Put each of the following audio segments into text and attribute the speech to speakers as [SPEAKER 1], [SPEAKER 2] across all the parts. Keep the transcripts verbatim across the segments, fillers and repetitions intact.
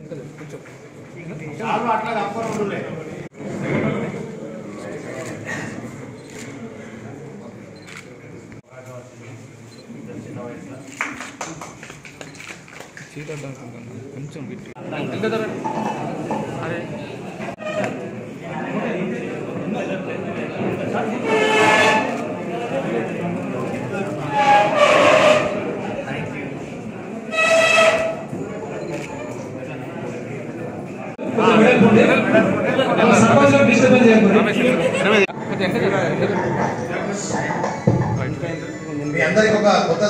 [SPEAKER 1] కొంచెం అరే
[SPEAKER 2] మీ అందరికి ఒక కొత్త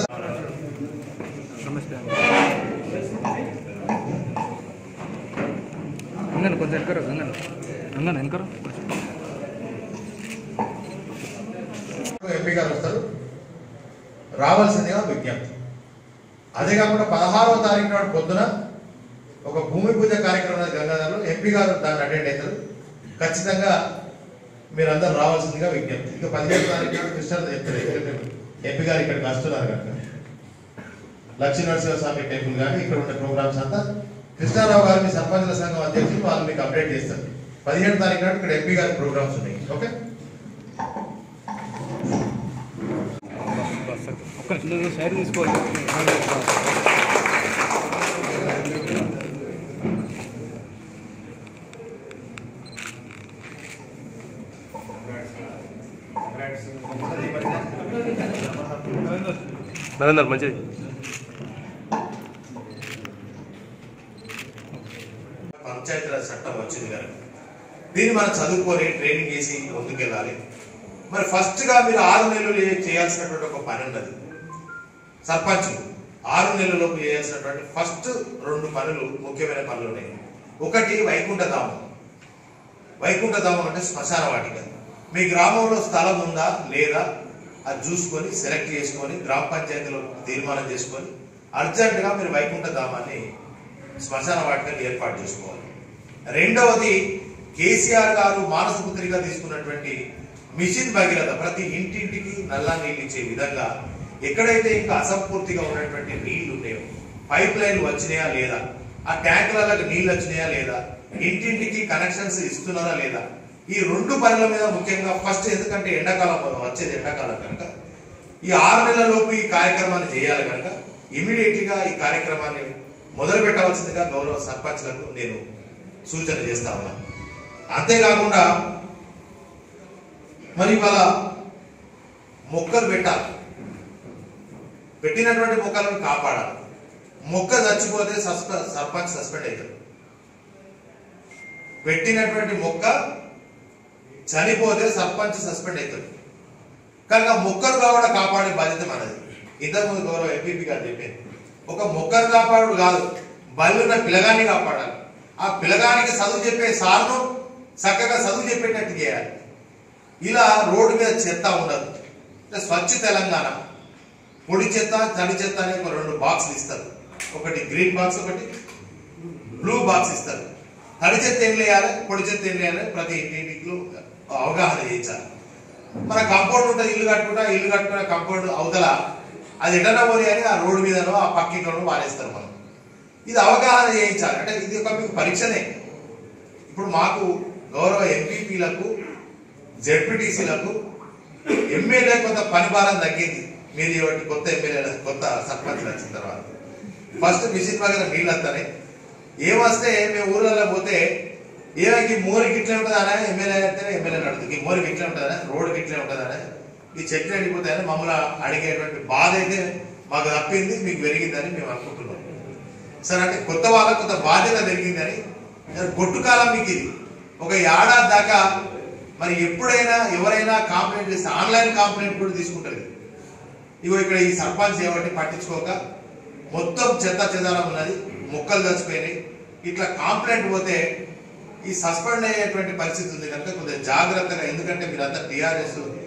[SPEAKER 1] కొంచెం వెనకరు గంగన్ వెనకరు
[SPEAKER 2] ఎంపీ గారు వస్తారు, రావాల్సిందిగా విజ్ఞప్తి. అదే కాకుండా పదహారవ తారీఖు నాడు పొద్దున ఒక భూమి పూజ కార్యక్రమం గంగాధర్లో ఎంపీ గారు దాన్ని అటెండ్ అవుతారు. ఖచ్చితంగా మీరందరూ రావాల్సిందిగా విజ్ఞప్తి. ఇక పదిహేను తారీఖు నాడు కృష్ణ చెప్తారు ఎంపీ గారు ఇక్కడికి వస్తున్నారు కనుక లక్ష్మీ నరసింహస్వామి టెంపుల్ కానీ ఇక్కడ ఉండే ప్రోగ్రామ్స్ అంతా కృష్ణారావు గారు మీ సర్పంచుల సంఘం అధ్యక్షులు వాళ్ళు మీకు అప్డేట్ చేస్తారు. పదిహేడు తారీఖు నాడు ఇక్కడ ఎంపీ గారి ప్రోగ్రామ్స్ ఉన్నాయి. ఓకే,
[SPEAKER 1] సైడ్ తీసుకోవాలి.
[SPEAKER 3] నరేందర్ మంచిది.
[SPEAKER 2] పంచాయతీరాజ్ చట్టం వచ్చింది కనుక దీన్ని మనం చదువుకొని ట్రైనింగ్ చేసి ముందుకెళ్ళాలి. మరి ఫస్ట్ గా మీరు ఆరు నెలలు చేయాల్సినటువంటి ఒక పని ఉన్నది. సర్పంచ్ ఆరు నెలలలోపు చేయాల్సినటువంటి ఫస్ట్ రెండు పనులు, ముఖ్యమైన పనులు ఉన్నాయి. ఒకటి వైకుంఠధామం. వైకుంఠధామం అంటే శ్మశాన వాటిక. మీ గ్రామంలో స్థలం ఉందా లేదా అది చూసుకొని సెలెక్ట్ చేసుకొని గ్రామ పంచాయతీలో తీర్మానం చేసుకొని అర్జెంట్ గా మీరు వైకుంఠధామాన్ని శ్మశాన వాటికని ఏర్పాటు చేసుకోవాలి. రెండవది కేసీఆర్ గారు మానసపుత్రిగా తీసుకున్నటువంటి మిషన్ భగీరథ, ప్రతి ఇంటింటికి నల్లా నీళ్ళు ఇచ్చే విధంగా ఎక్కడైతే ఇంకా అసంపూర్తిగా ఉన్నటువంటి నీళ్లు ఉన్నాయో, పైప్ లైన్ వచ్చినాయా లేదా, ఆ ట్యాంకులకు నీళ్లు వచ్చినాయా లేదా, ఇంటింటికి కనెక్షన్స్ ఇస్తున్నారా లేదా, ఈ రెండు పనుల మీద ముఖ్యంగా ఫస్ట్, ఎందుకంటే ఎండాకాలం వచ్చేది ఎండాకాలం కనుక ఈ ఆరు నెలల లోపు ఈ కార్యక్రమాన్ని చేయాలి కనుక ఇమీడియట్ గా ఈ కార్యక్రమాన్ని మొదలు పెట్టవలసిందిగా గౌరవ సర్పంచ్లకు నేను సూచన చేస్తా ఉన్నాను. అంతేకాకుండా మరి ఇవాళ మొక్కలు పెట్టాలి, పెట్టినటువంటి మొక్కలను కాపాడాలి. మొక్క చచ్చిపోతే సస్పె సర్పంచ్ సస్పెండ్ అవుతాడు. పెట్టినటువంటి మొక్క చనిపోతే సర్పంచ్ సస్పెండ్ అవుతాడు. కనుక మొక్కలు కూడా కాపాడే బాధ్యత మనది. ఇంతకుముందు గౌరవ ఎంపీపీ గారు చెప్పారు, ఒక మొక్కను కాపాడు కాదు, బల్లున్న పిల్లగాన్ని కాపాడాలి. ఆ పిల్లగానికి చదువు చెప్పే సార్ను చక్కగా చదువు చెప్పేటట్టు చేయాలి. ఇలా రోడ్డు మీద చెత్త ఉండదు. స్వచ్ఛ తెలంగాణ పొడి చెత్త, తడి చెత్త అనే ఒక రెండు బాక్సులు ఇస్తారు. ఒకటి గ్రీన్ బాక్స్, ఒకటి బ్లూ బాక్స్ ఇస్తారు. తడి చెత్త ఏం వేయాలి, పొడి చెత్త ఏం వేయాలి, ప్రతి ఇంటింటికి అవగాహన చేయించాలి. మన కంపౌండ్ ఉంటుంది, ఇల్లు కట్టుకుంటా ఇల్లు కట్టుకున్న కంపౌండ్ అవతల అది ఎటన్నా పోనీ అని ఆ రోడ్డు మీదనో ఆ పక్కింట్లోనో వారేస్తారు. మనం ఇది అవగాహన చేయించాలి. అంటే ఇది ఒక మీకు పరీక్షనే. ఇప్పుడు మాకు గౌరవ ఎంపీపీలకు, జెడ్పీటీసీలకు, ఎమ్మెల్యే కొంత పనిభారం తగ్గింది. మీరు ఇవాటి కొత్త ఎమ్మెల్యేల కొత్త సర్పంచ్ వచ్చిన తర్వాత ఫస్ట్ మిషన్ పక్కన నీళ్ళు వస్తాయి. ఏమొస్తే మేము ఊళ్ళలో పోతే ఏమైనా మోరికి ఇట్లే ఉంటుందా, ఎమ్మెల్యే అంటే ఎమ్మెల్యే అడుగుతుంది, ఈ మోరికి ఇట్లే ఉంటుందా, రోడ్డుకి ఇట్లే ఉంటుందా, ఈ చెట్లు ఎండిపోతాయని మమ్మల్ని అడిగేటువంటి బాధ అయితే మాకు తప్పింది, మీకు పెరిగిందని మేము అనుకుంటున్నాం. సరే, అంటే కొత్త వాళ్ళకు కొంత బాధ్యత పెరిగిందని. గొట్టు కాలం మీకు ఇది ఒక ఏడాది దాకా. మరి ఎప్పుడైనా ఎవరైనా కంప్లైంట్ చేస్తే ఆన్లైన్ కంప్లైంట్ కూడా తీసుకుంటారు. ఇగో ఇక్కడ ఈ సర్పంచ్ ఏమంటే పట్టించుకోక మొత్తం చెత్త చెదారం ఉన్నది, మొక్కలు చచ్చిపోయినాయి, ఇట్లా కంప్లైంట్ పోతే ఈ సస్పెండ్ అయ్యేటువంటి పరిస్థితి ఉంది కనుక కొంచెం జాగ్రత్తగా, ఎందుకంటే మీరంతా టీఆర్ఎస్